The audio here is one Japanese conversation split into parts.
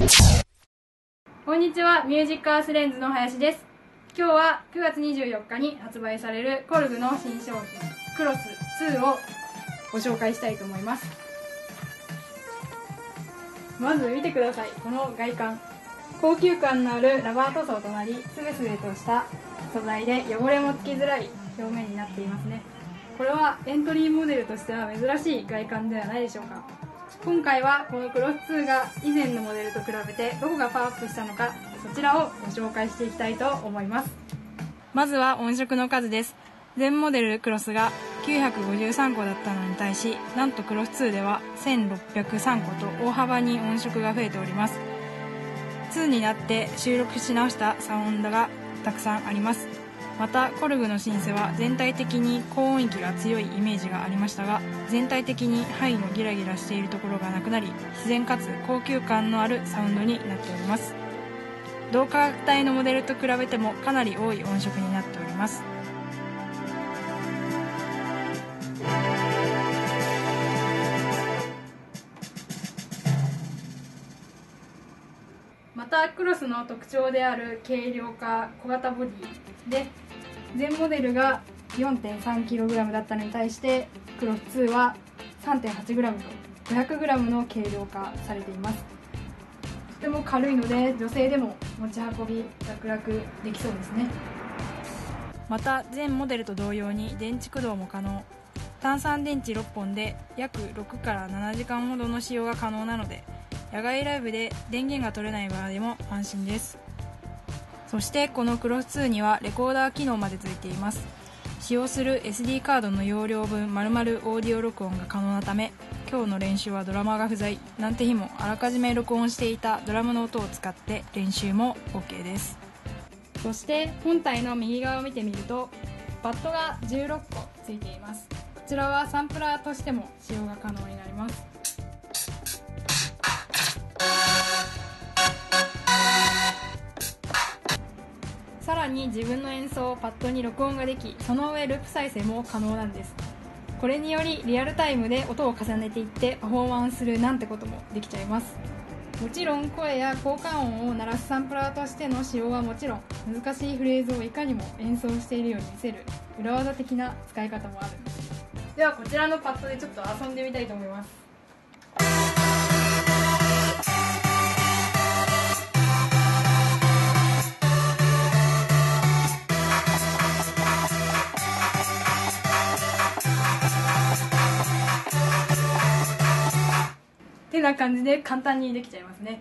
こんにちは、ミュージックアースレンズの林です。今日は9月24日に発売されるコルグの新商品クロス2をご紹介したいと思います。まず見てください、この外観。高級感のあるラバー塗装となり、スベスベとした素材で汚れもつきづらい表面になっていますね。これはエントリーモデルとしては珍しい外観ではないでしょうか。今回はこのクロス2が以前のモデルと比べてどこがパワーアップしたのか、そちらをご紹介していきたいと思います。まずは音色の数です。前モデルクロスが953個だったのに対し、なんとクロス2では1603個と大幅に音色が増えております。2になって収録し直したサウンドがたくさんあります。またコルグのシンセは全体的に高音域が強いイメージがありましたが、全体的にハイのギラギラしているところがなくなり、自然かつ高級感のあるサウンドになっております。同価格帯のモデルと比べてもかなり多い音色になっております。またクロスの特徴である軽量化小型ボディで、前モデルが 4.3kg だったのに対してクロス2は 3.8g と 500g の軽量化されています。とても軽いので女性でも持ち運び楽々できそうですね。また前モデルと同様に電池駆動も可能。単3電池6本で約6から7時間ほどの使用が可能なので、野外ライブで電源が取れない場合でも安心です。そしてこのクロス2にはレコーダー機能までついています。使用する SD カードの容量分丸々オーディオ録音が可能なため、今日の練習はドラマーが不在なんて日もあらかじめ録音していたドラムの音を使って練習も OK です。そして本体の右側を見てみるとバットが16個ついています。こちらはサンプラーとしても使用が可能になります。さらに自分の演奏をパッドに録音ができ、その上ループ再生も可能なんです。これによりリアルタイムで音を重ねていってパフォーマンスするなんてこともできちゃいます。もちろん声や効果音を鳴らすサンプラーとしての使用はもちろん、難しいフレーズをいかにも演奏しているように見せる裏技的な使い方もあるんです。ではこちらのパッドでちょっと遊んでみたいと思います。てな感じで簡単にできちゃいますね。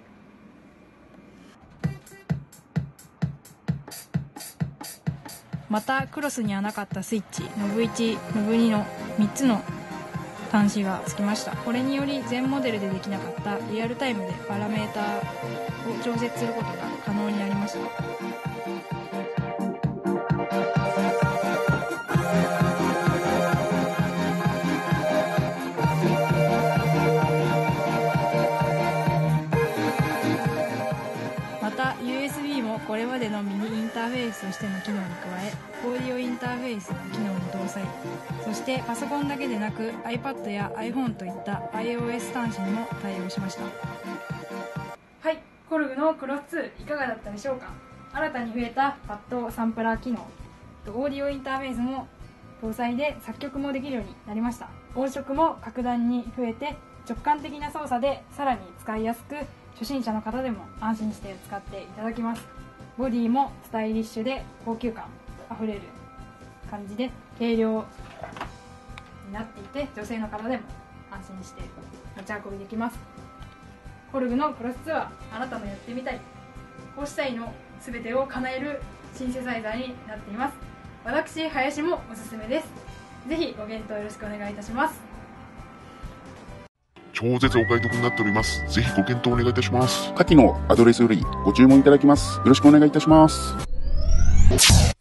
またクロスにはなかったスイッチ、ノブ1、ノブ2の3つの端子がつきました。これにより前モデルでできなかったリアルタイムでパラメーターを調節することが可能になりました。また USB もこれまでのミニインターフェースとしての機能に加え、オーディオインターフェースの機能も搭載。そしてパソコンだけでなく iPad や iPhone といった iOS 端子にも対応しました。はい、コルグのクロス2いかがだったでしょうか。新たに増えたパッドサンプラー機能とオーディオインターフェースも搭載で作曲もできるようになりました。音色も格段に増えて直感的な操作でさらに使いやすく、初心者の方でも安心して使っていただきます。ボディもスタイリッシュで高級感あふれる感じで軽量になっていて、女性の方でも安心して持ち運びできます。コルグのクロス2はあなたのやってみたい、こうしたいの全てを叶えるシンセサイザーになっています。私林もおすすめです。ぜひご検討よろしくお願いいたします。 超絶お買い得になっております。ぜひご検討お願いいたします。 下記のアドレスよりご注文いただきます。よろしくお願いいたします。